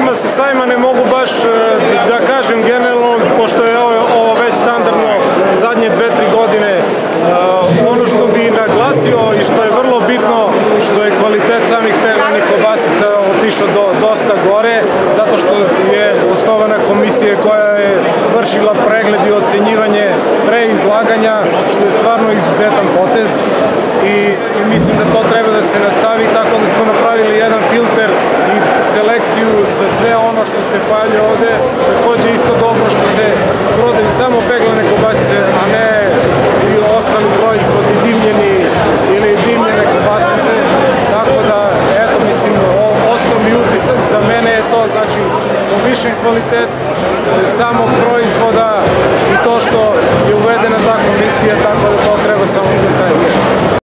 godinama sa sajma ne mogu baš da kažem generalno, pošto je ovo već standardno zadnje 2-3 godine. Ono što bi naglasio i što je vrlo bitno, što je kvalitet samih peglanih kobasica otišao dosta gore, zato što je osnovana komisija koja je vršila pregled i ocenjivanje pre izlaganja, što je stvarno izuzetan potez i mislim da to treba da se nastavi, tako da smo napravili jedan filter i selekciju za sve ono što se pojavlja ovde. Takođe isto dobro što se prodaju samo peglane kobasice, a ne i ostali proizvodi, dimljeni ili dimljene kobasice, tako da, eto, mislim, osnovni utisak za mene je to, znači, povišen kvalitet samog proizvoda,